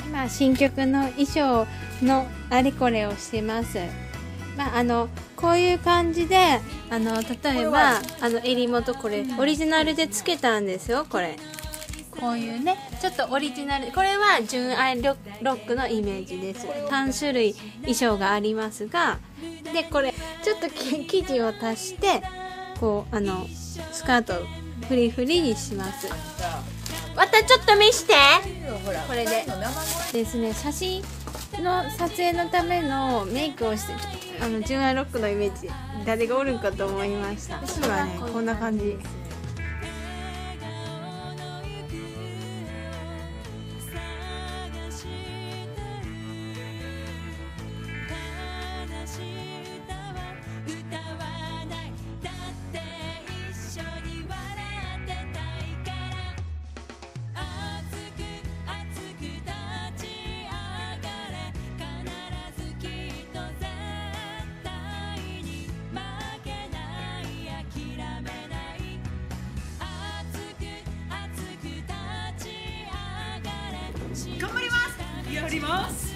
今新曲の衣装のあれこれをしてます。こういう感じで例えば襟元これオリジナルでつけたんですよ。これこういうねちょっとオリジナル、これは純愛ロックのイメージです。3種類衣装がありますが、でこれちょっと生地を足してこうスカートをフリフリにします。またちょっと見して。これでですね、写真の撮影のためのメイクをして純愛ロックのイメージ誰がおるんかと思いました。私はねこんな感じ。 頑張ります。やります。